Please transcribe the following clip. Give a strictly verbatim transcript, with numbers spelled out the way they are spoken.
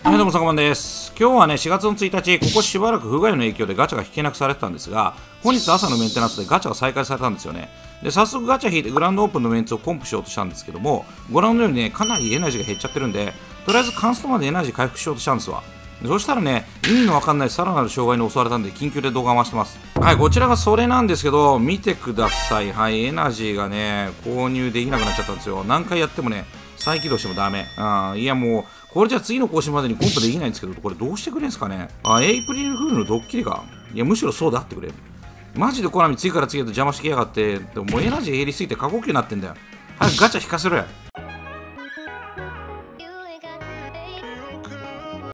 はい、どうも、さかまんです。今日はね、しがつのついたち、ここしばらく不具合の影響でガチャが引けなくされてたんですが、本日朝のメンテナンスでガチャが再開されたんですよね。で、早速ガチャ引いてグランドオープンのメンツをコンプしようとしたんですけども、ご覧のようにね、かなりエナジーが減っちゃってるんで、とりあえずカンストまでエナジー回復しようとしたんですわ。そしたらね、意味のわかんないさらなる障害に襲われたんで、緊急で動画を回してます。はい、こちらがそれなんですけど、見てください。はい、エナジーがね、購入できなくなっちゃったんですよ。何回やってもね、再起動してもダメ。あいやもう、これじゃ次の更新までにコンプできないんですけど、これどうしてくれんすかね。あ、エイプリルフールのドッキリか。いや、むしろそうであってくれ。マジでコナミ次から次へと邪魔してきやがって、でももうエナジー減りすぎて過呼吸になってんだよ。早くガチャ引かせろよ。